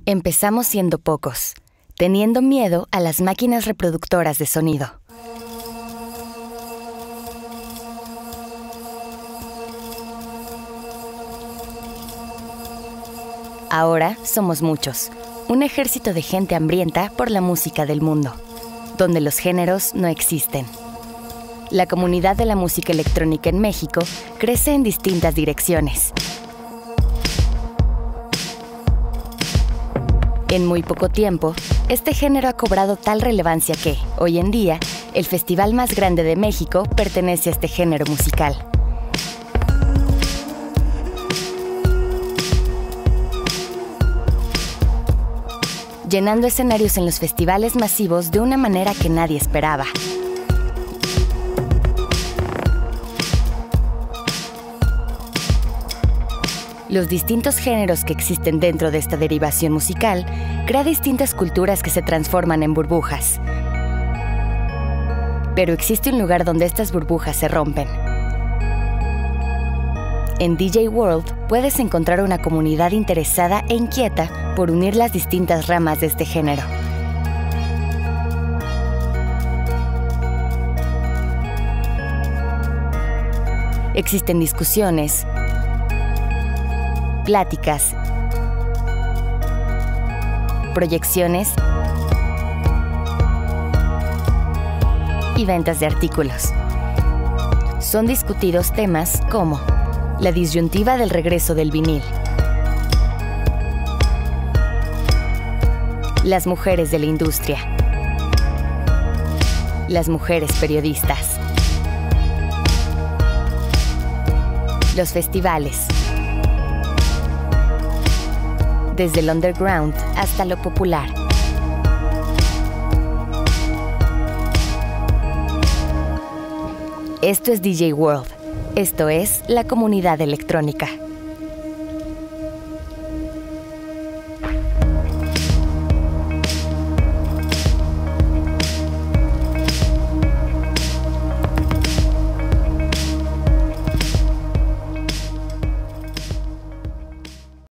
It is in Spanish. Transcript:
Empezamos siendo pocos, teniendo miedo a las máquinas reproductoras de sonido. Ahora somos muchos, un ejército de gente hambrienta por la música del mundo, donde los géneros no existen. La comunidad de la música electrónica en México crece en distintas direcciones. En muy poco tiempo, este género ha cobrado tal relevancia que, hoy en día, el festival más grande de México pertenece a este género musical. Llenando escenarios en los festivales masivos de una manera que nadie esperaba. Los distintos géneros que existen dentro de esta derivación musical crea distintas culturas que se transforman en burbujas. Pero existe un lugar donde estas burbujas se rompen. En DJ World puedes encontrar una comunidad interesada e inquieta por unir las distintas ramas de este género. Existen discusiones, pláticas, proyecciones y ventas de artículos. Son discutidos temas como la disyuntiva del regreso del vinil, las mujeres de la industria, las mujeres periodistas, los festivales, desde el underground hasta lo popular. Esto es DJ World. Esto es la comunidad electrónica.